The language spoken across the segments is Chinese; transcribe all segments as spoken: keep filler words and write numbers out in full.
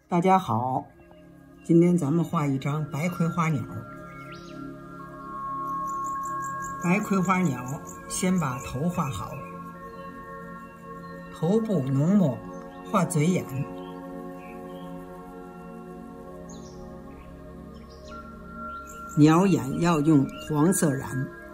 大家好，今天咱们画一张白葵花鸟。白葵花鸟，先把头画好，头部浓墨，画嘴眼。鸟眼要用黄色染。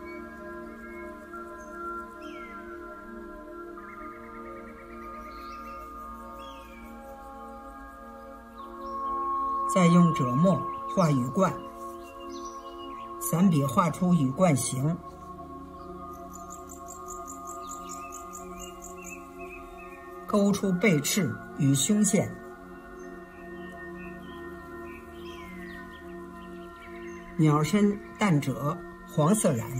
再用赭墨画羽冠，散笔画出羽冠形，勾出背翅与胸线，鸟身淡赭，黄色染。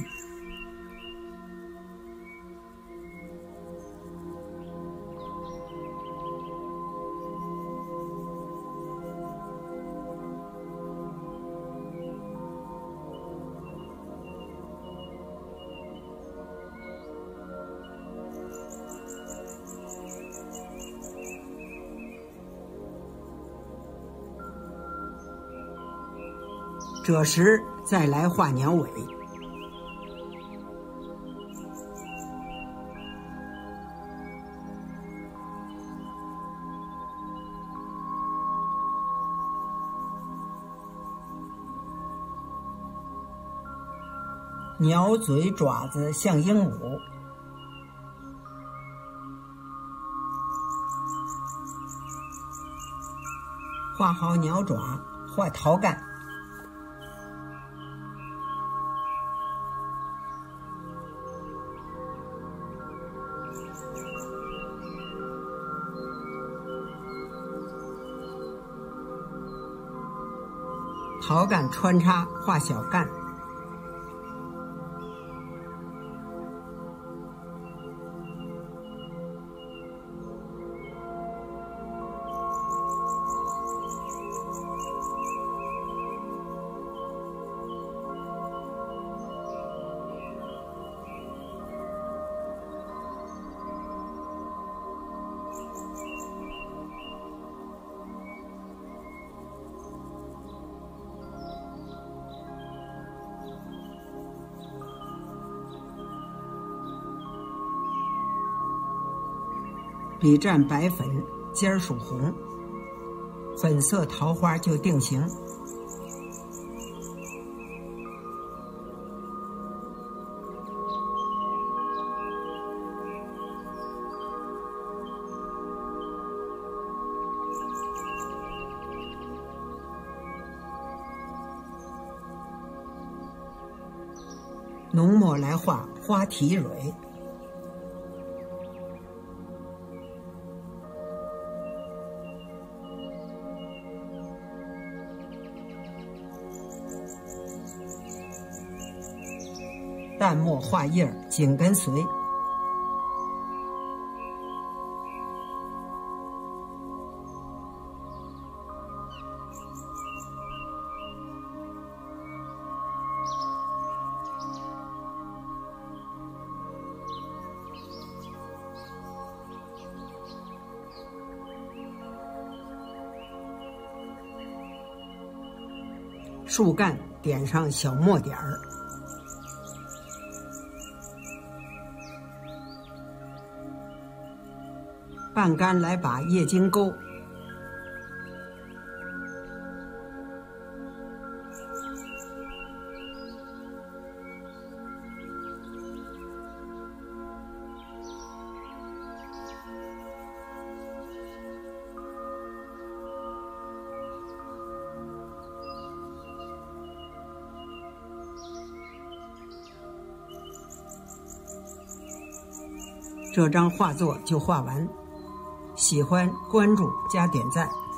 这时再来画鸟尾，鸟嘴爪子像鹦鹉，画好鸟爪，画桃干。桃干穿插画小干，笔蘸白粉，尖属红，粉色桃花就定型。浓墨来画花体蕊。淡墨画叶儿，紧跟随。树干点上小墨点儿。半干来把叶茎钩，这张画作就画完。喜欢关注加点赞。